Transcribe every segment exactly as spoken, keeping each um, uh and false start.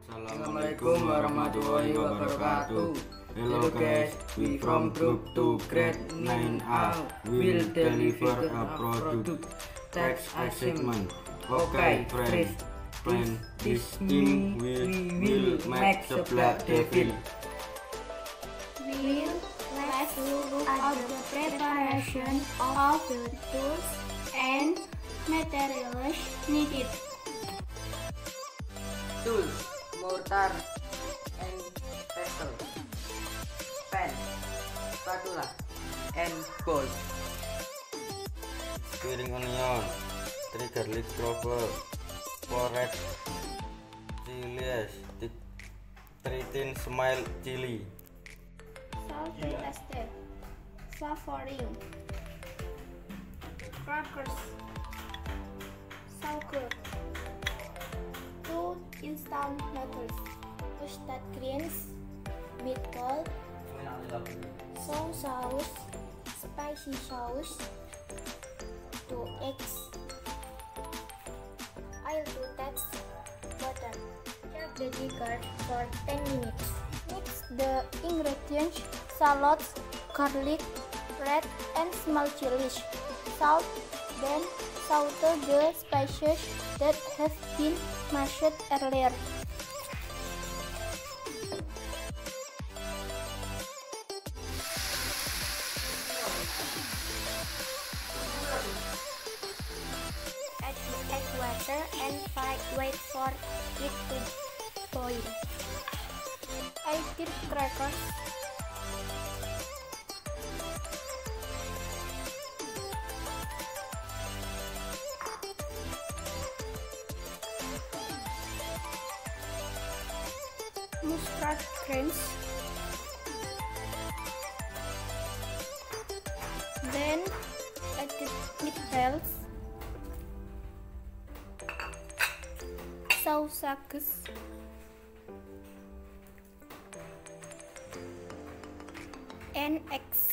Assalamualaikum warahmatullahi wabarakatuh. Hello guys, we from group two grade nine A will deliver a product text assignment. Okay, friends, plan this thing we will make sebelah devil. We will let's look at the preparation of the tools and materials needed. Tools: mortar and pestle, pen, spatula, and bowl. Spring onion, three garlic clover, four red chilies, three tin smile chili. Salt to taste, flavoring, crackers, sugar, two instant noodles, roasted greens, meatball, soy sauce, spicy sauce, two eggs, oil to taste, butter. Check the jigger for ten minutes. Mix the ingredients: shallots, garlic, red and small chilies, salt. Then saute the spices that have been mashed earlier. Add the egg water and fry. Wait for it to boil. I dip crackers. Mustard greens, then add the meatballs, sausages, and eggs.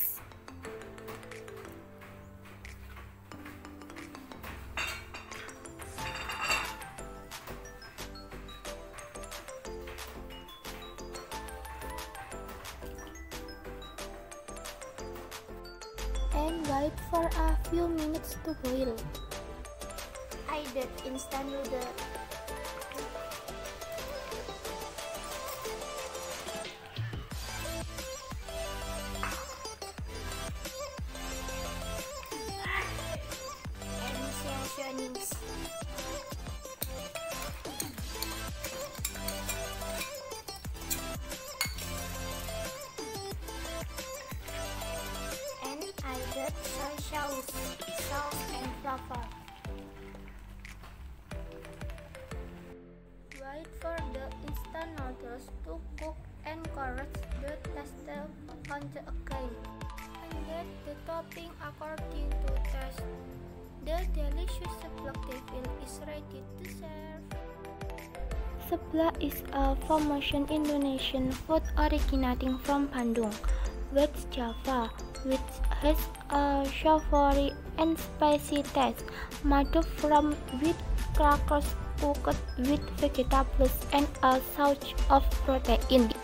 And wait for a few minutes to boil. I did instant noodle. And seasonings. I added soy sauce, salt and pepper. Wait for the instant noodles to cook and correct the taste once again. And add the topping according to taste. The delicious seblak devil is ready to serve. Seblak is a famous Indonesian food originating from Bandung, West Java, which has a savory and spicy taste, made from wheat crackers cooked with vegetables and a source of protein.